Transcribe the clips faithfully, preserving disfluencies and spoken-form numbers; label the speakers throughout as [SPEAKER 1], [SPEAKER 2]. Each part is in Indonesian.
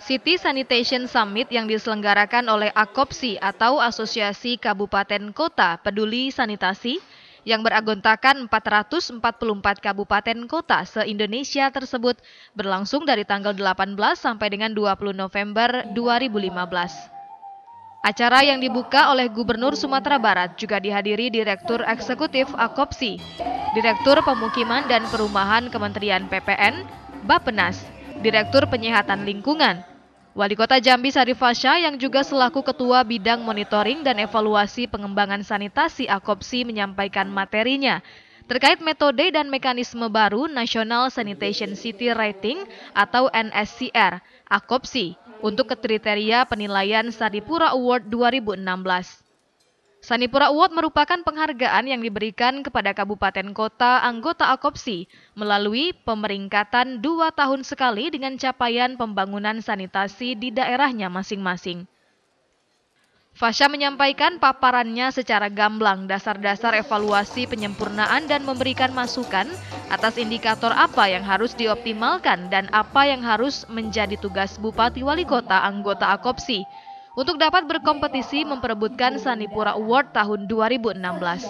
[SPEAKER 1] City Sanitation Summit yang diselenggarakan oleh AKOPSI atau Asosiasi Kabupaten Kota Peduli Sanitasi yang beranggotakan empat ratus empat puluh empat kabupaten kota se-Indonesia tersebut berlangsung dari tanggal delapan belas sampai dengan dua puluh November dua ribu lima belas. Acara yang dibuka oleh Gubernur Sumatera Barat juga dihadiri Direktur Eksekutif AKOPSI, Direktur Pemukiman dan Perumahan Kementerian P P N, Bappenas, Direktur Penyihatan Lingkungan, Wali Kota Jambi Syarif Fasya yang juga selaku Ketua Bidang Monitoring dan Evaluasi Pengembangan Sanitasi AKOPSI menyampaikan materinya terkait metode dan mekanisme baru National Sanitation City Rating atau N S C R AKOPSI untuk kriteria penilaian Sanipura Award dua ribu enam belas. Sanipura Award merupakan penghargaan yang diberikan kepada kabupaten kota anggota AKOPSI melalui pemeringkatan dua tahun sekali dengan capaian pembangunan sanitasi di daerahnya masing-masing. Fasya menyampaikan paparannya secara gamblang dasar-dasar evaluasi penyempurnaan dan memberikan masukan atas indikator apa yang harus dioptimalkan dan apa yang harus menjadi tugas Bupati Wali Kota anggota AKOPSI untuk dapat berkompetisi memperebutkan Sanipura Award tahun dua ribu enam belas.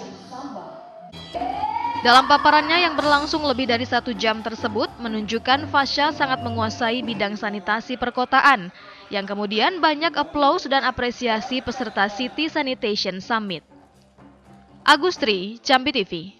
[SPEAKER 1] Dalam paparannya yang berlangsung lebih dari satu jam tersebut menunjukkan Fasya sangat menguasai bidang sanitasi perkotaan, yang kemudian banyak aplaus dan apresiasi peserta City Sanitation Summit. Agustri, Jambi T V.